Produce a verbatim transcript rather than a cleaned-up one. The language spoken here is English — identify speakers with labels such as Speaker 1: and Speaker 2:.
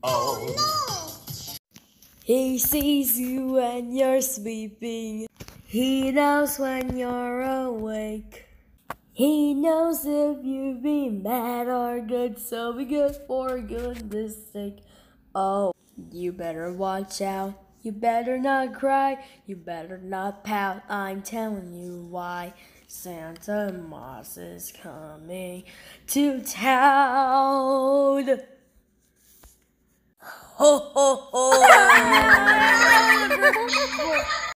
Speaker 1: Oh no! He sees you when you're sleeping. He knows when you're awake. He knows if you've been bad or good, so be good for goodness sake. Oh, you better watch out. You better not cry. You better not pout. I'm telling you why. Santa Claus is coming to town. Ho ho ho!